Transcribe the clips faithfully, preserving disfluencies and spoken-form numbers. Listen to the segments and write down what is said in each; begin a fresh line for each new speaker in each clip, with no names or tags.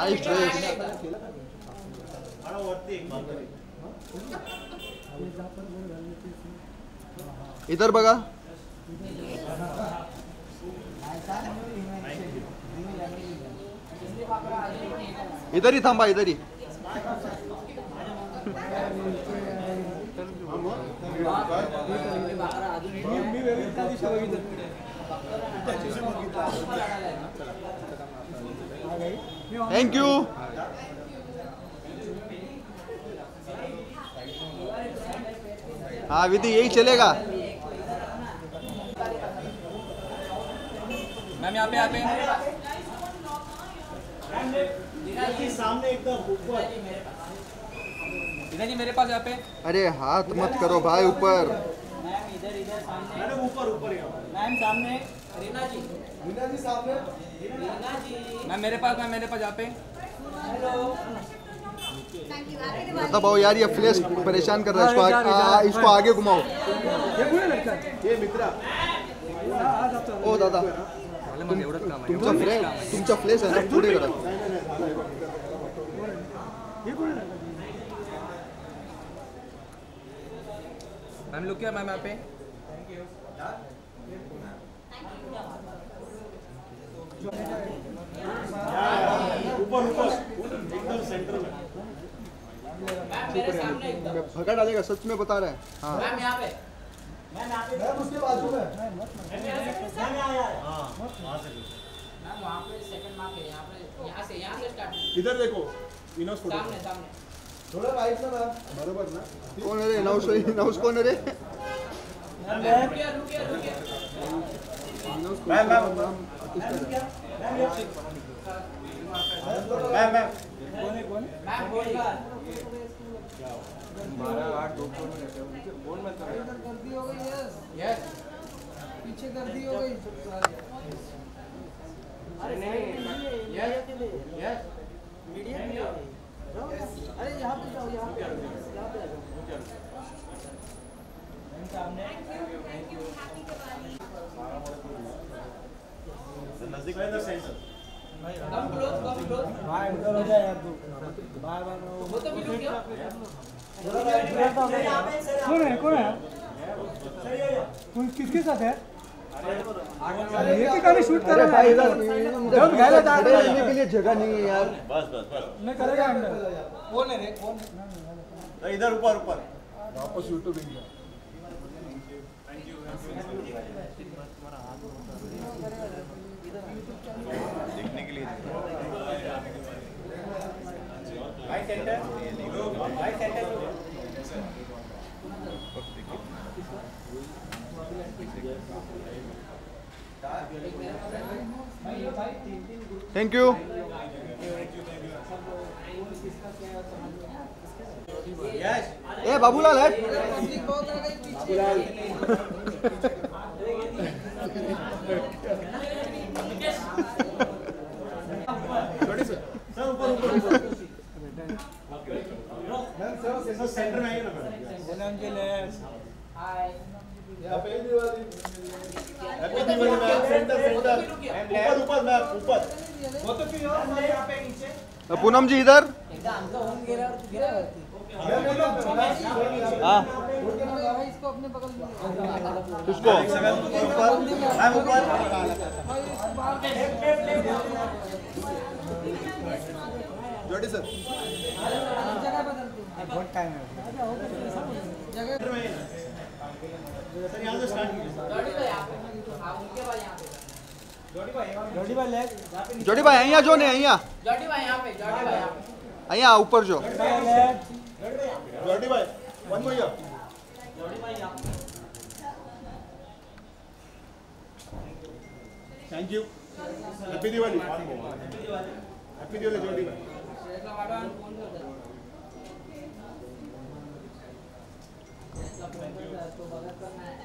Nice dress. इधर बघा, इधर ही थांबा, इधर ही। Thank you. हाँ विधि यही चलेगा।
मैम यहाँ पे यहाँ पे
सामने एकदम ऊपर,
इधर ही मेरे पास यहाँ पे।
अरे हाथ मत करो भाई ऊपर।
मैम इधर इधर सामने।
मैडम ऊपर ऊपर
मैम सामने। रीना जी,
रीना जी सामने।
रीना जी मैम मेरे पास, मैम मेरे पास यहाँ पे। हेलो
बता भाऊ यार, ये फ्लैश परेशान कर रहा है इसको। आ, आ, इसको आगे घुमाओ।
ये मित्रा
ओ दादा, तुमचा फ्लॅश तुमचा फ्लॅश आहे ना, पुढे करा।
मैम लुक किया मैम यहाँ पे।
ऊपर ऊपर एकदम सेंटर में।
भगा डालेगा, सच में बता रहा है। हाँ
मैम यहाँ पे,
मैम यहाँ पे, मैम उसके बाजू में। मैम यहाँ आया है। हाँ वहाँ से।
मैम वहाँ पे सेकंड मार्क है, यहाँ पे यहाँ से यहाँ से स्टार्ट।
इधर देखो, विनोद फोटो
सामने सामने।
थोड़ा राइट में मैम, बरोबर ना।
कौन है रे? नौश नौश कौन है रे?
रुकिए रुकिए रुकिए।
Ma'am ma'am ma'am ma'am ma'am
कौन है कौन? मैम बोलिए।
बारह आठ दो सौ में रहते हैं उनके फोन में तो
गर्दी हो गई है।
यस
पीछे गर्दी हो गई।
अरे नहीं यस यस
मीडियम में जाओ। अरे यहाँ पे जाओ, यहाँ पे यहाँ पे आ जाओ।
सामने
नजदीक में centre.
Come close come close.
भाई उधर हो जाए यार तू। Bye bye.
वो तो भी लुक किया।
कौन है कौन है? कौन किसके साथ है? ये भी गाने शूट कर रहा है। जब घायला जा रहा है
के लिए जगह नहीं है यार।
बस बस बस
मैं करेगा अंदर। कौन है रे कौन?
इधर ऊपर ऊपर
वापस यूट्यूब इंडिया।
देखने के लिए।
भाई सेंटर भाई सेंटर।
Thank you. ए बाबूलाल है।
बाबूलाल
सर ऊपर ऊपर ऊपर। मैम सर सेंटर में आइए ना मैडम।
हाय
यहाँ पे Diwali. Happy Diwali ma'am. Centre centre ऊपर ऊपर मैम ऊपर। वो तो क्यों यहाँ पे नीचे।
पूनम जी इधर।
एकदा आमचा होऊन गेला गिरा वरती।
हाँ
इसको अपने बगल में
किसको?
ऊपर मैम ऊपर। जोड़ी सर
जगह बदलते बहुत टाइम है जगह।
सर यहाँ से स्टार्ट कीजिए।
जॉडी भाई यहाँ पे, आप उनके भाई यहाँ पे।
जोड़ी भाई जोड़ी भाई लेफ्ट।
जोड़ी भाई અહીંયા जो ने અહીંયા
जॉडी भाई यहाँ पे, जॉडी भाई यहाँ पे।
અહીંયા ऊपर जो।
जोड़ी भाई one more here. Thank you. Happy Diwali. Happy Diwali जोड़ी भाई।
शेरला वाडा फोन कर दे। तो बगल करना है।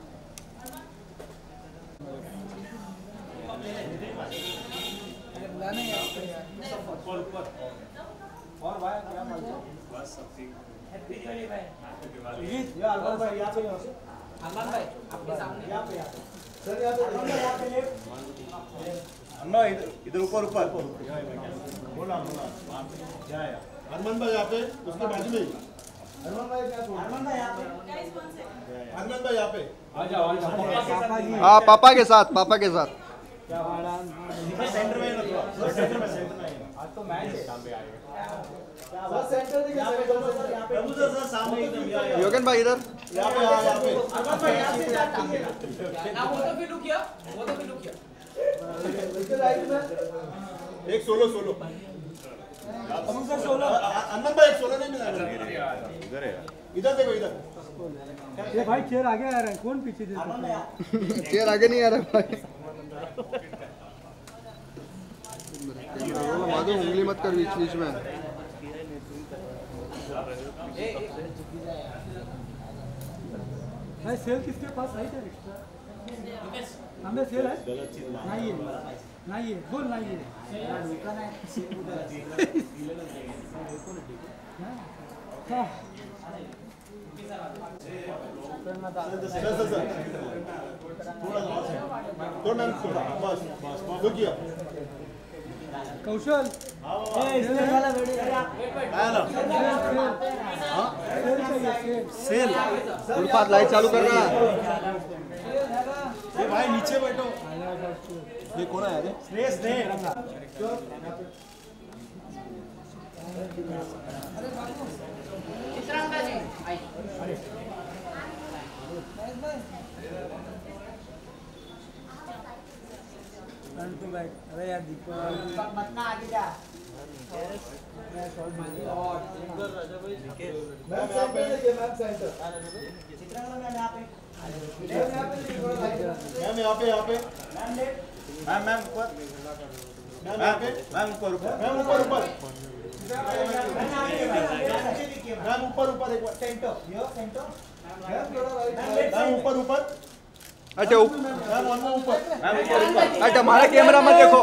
बुलाने
ऊपर ऊपर।
और भाई क्या मालूम
बस सब ठीक।
हैप्पी दिवाली भाई।
ये अलवर भाई यहाँ पे
अमन भाई आपके सामने।
यहाँ पे सर यहाँ पे यहाँ पे लेफ्ट।
अम्मा इधर इधर ऊपर ऊपर बोला बोला क्या है हनुमान भाई यहाँ पे उसके बाजू में हनुमान भाई क्या हनुमान भाई यहाँ पे हनुमान भाई यहाँ पे आ जाओ आ जाओ
हाँ पापा के साथ पापा के साथ
सेंटर में सेंटर में सेंटर में आज तो मैच है काम पे आएगा क्या सेंटर देखिए प्रभु सर सर सामने एकदम
योगेन भाई इधर
यहाँ पे यहाँ पे
हनुमान भाई यहाँ से ना वो तो भी लुक किया वो तो भी लुक किया
एक सोलो सोलो सोलो हनुमान भाई एक सोलो नहीं मिला इधर है इधर देखो इधर
ये भाई चेयर आगे आ रहा है कौन पीछे दे
चेयर आगे नहीं आ रहा भाई माधु उंगली मत कर बीच बीच में
भाई सेल किसके पास है क्या एक्स्ट्रा हमें सेल है नहीं है नहीं है बोल नहीं है हाँ
सर सर सर थोड़ा थोड़ा थोड़ा बस बस रुकिए
कौशल
सेल उल्फात लाइट चालू करना
ये भाई नीचे बैठो ये कौन है अरे श्रेयस दे
चित्रांगदा जी आई
अरे यार दीपक
मतना आगे जा
मैम यहाँ पे यहाँ पे मैम मैम ऊपर मैम यहाँ पे मैम ऊपर ऊपर मैम ऊपर ऊपर मैम ऊपर ऊपर एक बार सेंटर मैम ऊपर ऊपर
अच्छा ऊपर
मैम वन में ऊपर मैम ऊपर ऊपर
अच्छा हमारा कैमरा मत देखो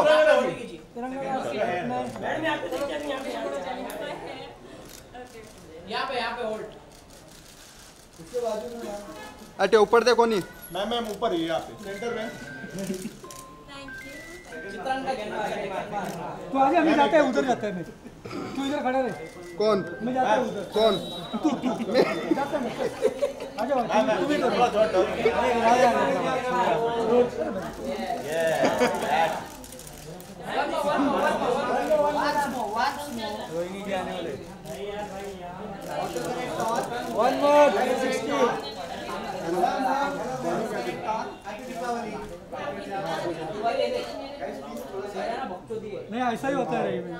यहाँ पे यहाँ पे होल्ड
अच्छा ऊपर देखो नहीं
मैम मैम ऊपर ही यहाँ पे सेंटर में
चित्रांगदा घेना
तू आगे हम जाते हैं उधर जाते हैं मैं तू इधर खड़ा रहे
कौन
मैं जाता हूँ उधर
कौन
तू तू जाता है आ जाओ तू भी तो
थोड़ा थोड़ा
वन मोर नहीं ऐसा ही होता है रही में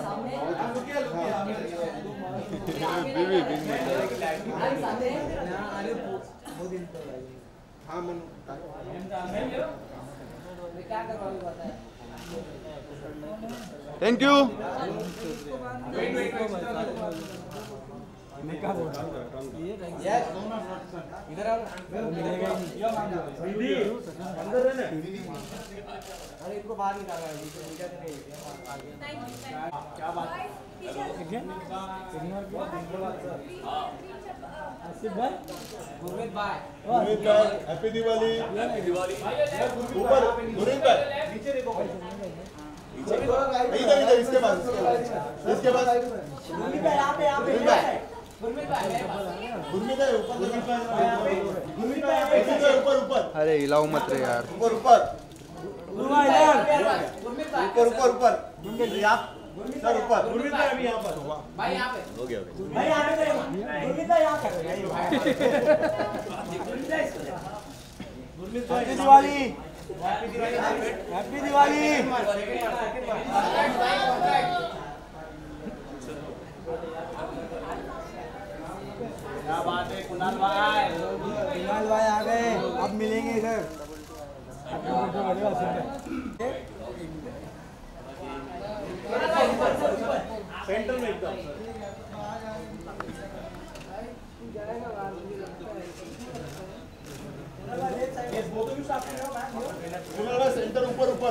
हाँ मन थैंक यू
इधर आओ अरे इसको बाहर निकाला है क्या बात
आसिफ भाई
गुरमीत भाई
गुरमीत भाई हैप्पी दिवाली हैप्पी दिवाली ऊपर गुरमीत भाई नीचे देखो इधर इधर इसके पास इसके पास
गुरमीत भाई यहाँ पे यहाँ पे गुरमीत भाई
गुरमीत भाई ऊपर गुरमीत भाई गुरमीत भाई ऊपर ऊपर
अरे हिलाओ मत रे यार
ऊपर ऊपर
गुरमीत भाई
ऊपर ऊपर ऊपर आप सर ऊपर गुरमीत भाई अभी यहाँ पर
भाई यहाँ पे
हो गया
भाई यहाँ पे गुरमीत भाई यहाँ पे
गुरमीत भाई दिवाली हैप्पी दिवाली क्या बात है कुणाल भाई
कुणाल भाई आ गए अब मिलेंगे इधर
सेंटर में एकदम कुणाल भाई सेंटर ऊपर ऊपर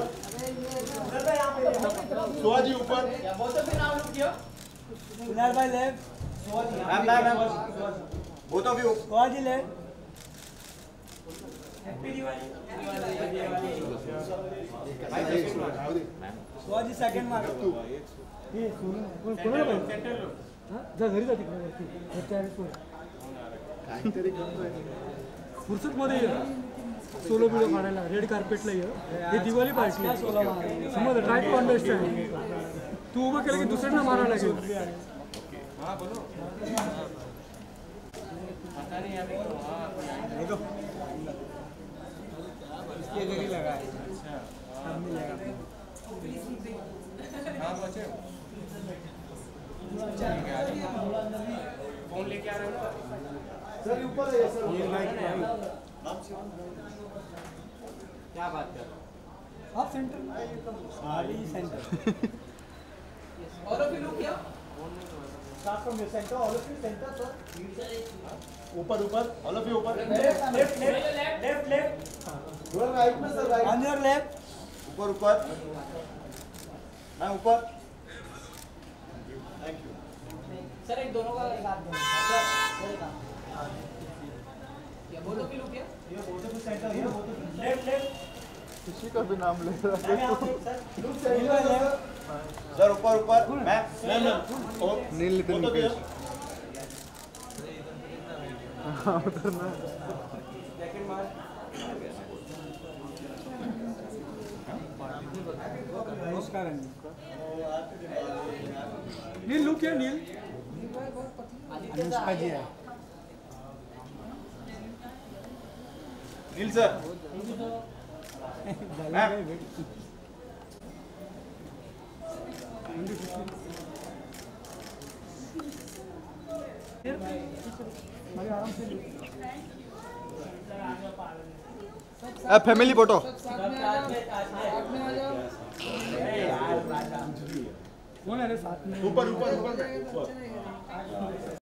शिवाजी ऊपर
बहुत भी नाम लुक किया
कुणाल भाई लेफ्ट
मैम मैम मैम वो तो भी
Shivaji left
happy Diwali
Shivaji second mark हे सोनू कोणाला पाहिजे हां जा घरी जा तिकडे वरती घरच्या टेरेसवर
काहीतरी करतोय
फुर्सत मध्ये ये सोलो बिलो काढायला रेड कार्पेटला ये हे दिवाळी पार्टी समज ट्राय टू अंडरस्टँड तू उभं केलं की दुसऱ्यांना मारायला लागेल हां बोलो पता नहीं अभी तो हां देखो इसके जगह लगा है अच्छा सब मिलेगा हां बच्चे फोन लेके आ रहे हो
सर ऊपर है सर
ये लाइक
क्या बात कर
आप सेंटर आली centre
all of you look here
start from your centre all of you centre sir
ऊपर ऊपर ऑल ऑफ यू ऊपर
left left left left left
थोड़ा राइट में sir right
on your left
ऊपर ऊपर मैं ऊपर थैंक यू
सर एक दोनों का एक हाथ दो सर सर एक हाथ या both of you look here
ये both of you centre here both of you left left
किसी का भी नाम ले रहा है
सर लुक सेंटर
सर ऊपर ऊपर मैं मैं मैं और
नील नितिन
फोटो
मुकेश
भैया।
हाँ उधरना
सेकंड मार्क नमस्कार नील लुक हियर नील अनुष्का जी है
नील सर मैं
आराम से
फैमिली फोटो
कौन है रे साथ में
ऊपर ऊपर ऊपर ऊपर